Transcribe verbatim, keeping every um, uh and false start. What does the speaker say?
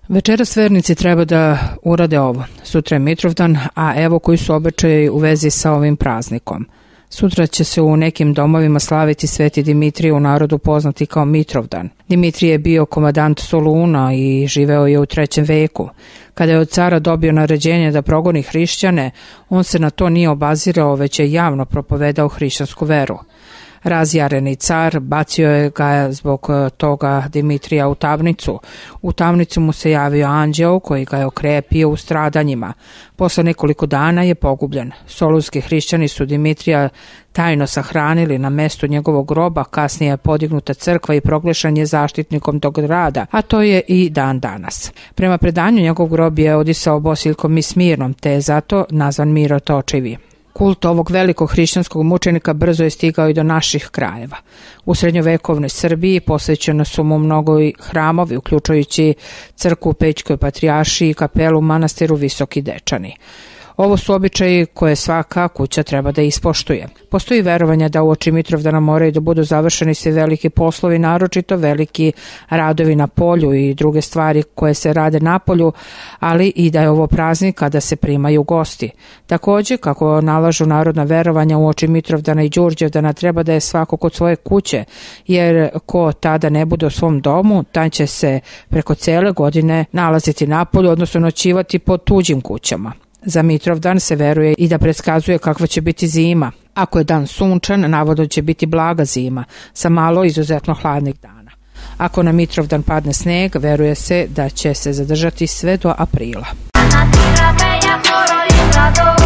Večeras vernici treba da urade ovo. Sutra je Mitrovdan, a evo koji su običaji u vezi sa ovim praznikom. Sutra će se u nekim domovima slaviti Sveti Dimitrije, u narodu poznati kao Mitrovdan. Dimitrije je bio komandant Soluna i živeo je u trećem veku. Kada je od cara dobio naređenje da progoni hrišćane, on se na to nije obazirao, već je javno propovedao hrišćansku veru. Razjareni car bacio je ga zbog toga Dimitrija u tamnicu. U tamnicu mu se javio anđeo koji ga je okrepio u stradanjima. Posle nekoliko dana je pogubljen. Solunski hrišćani su Dimitrija tajno sahranili na mestu njegovog groba, kasnije je podignuta crkva i proglašen je zaštitnikom tog grada, a to je i dan danas. Prema predanju njegov grob je odisao bosiljkom i Smirnom, te je zato nazvan Mirotočivi. Kult ovog velikog hrišćanskog mučenika brzo je stigao i do naših krajeva. U srednjovekovnoj Srbiji posvećeno su mu mnogo i hramovi, uključujući crkvu u Pećkoj patrijaršiji i kapelu u manastiru Visoki Dečani. Ovo su običaji koje svaka kuća treba da ispoštuje. Postoji verovanje da uoči Mitrovdana moraju da budu završeni svi veliki poslovi, naročito veliki radovi na polju i druge stvari koje se rade na polju, ali i da je ovo praznik kada se primaju gosti. Takođe, kako nalažu narodna verovanja, uoči Mitrovdana i Đurđevdana treba da je svako kod svoje kuće, jer ko tada ne bude u svom domu, taj će se preko cele godine nalaziti na polju, odnosno noćivati po tuđim kućama. Za Mitrovdan se veruje i da predskazuje kakva će biti zima. Ako je dan sunčan, navodno će biti blaga zima, sa malo izuzetno hladnih dana. Ako na Mitrovdan padne sneg, veruje se da će se zadržati sve do aprila.